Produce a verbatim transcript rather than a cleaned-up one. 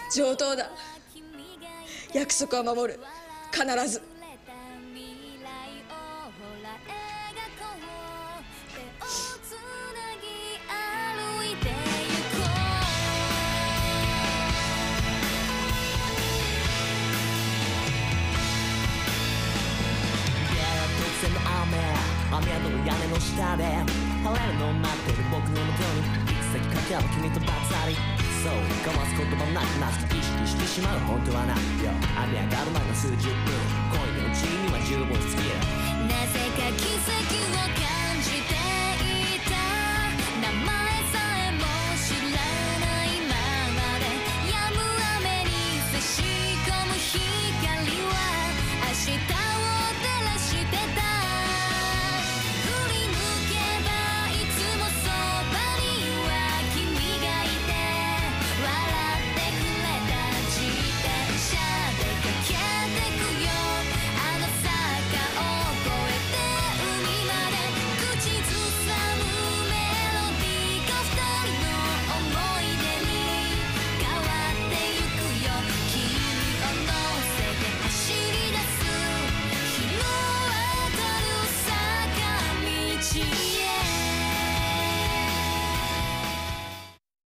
上等だ。約束は守る。必ず。 雨宿る屋根の下で晴れるのを待ってる僕の元に行き先かけば君とばったりそう交わす言葉なくなすと意識してしまう本当はなよ雨上がる前の数十分恋のうちには十分好きだなぜか奇跡を感じ